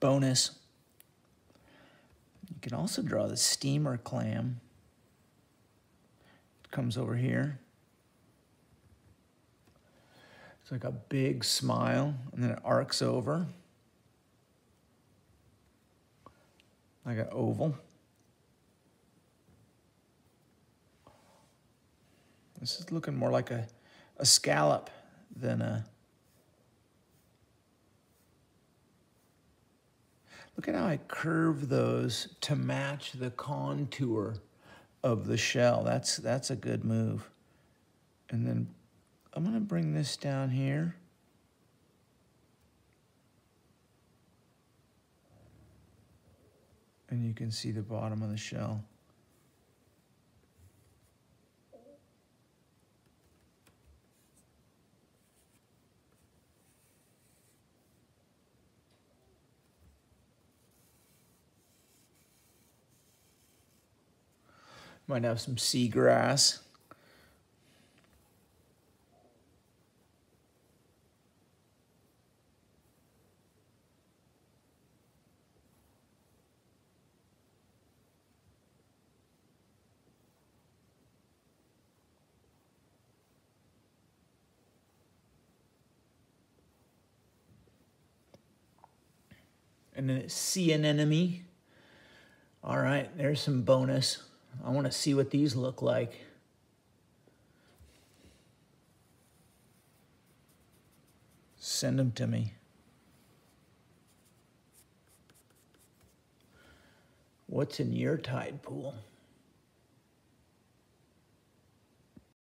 bonus. You can also draw the steamer clam. It comes over here. It's like a big smile, and then it arcs over like an oval. This is looking more like a scallop than a... Look at how I curve those to match the contour of the shell. That's a good move. And then I'm gonna bring this down here. And you can see the bottom of the shell. Might have some seagrass. And then it's sea anemone. All right, there's some bonus. I want to see what these look like. Send them to me. What's in your tide pool?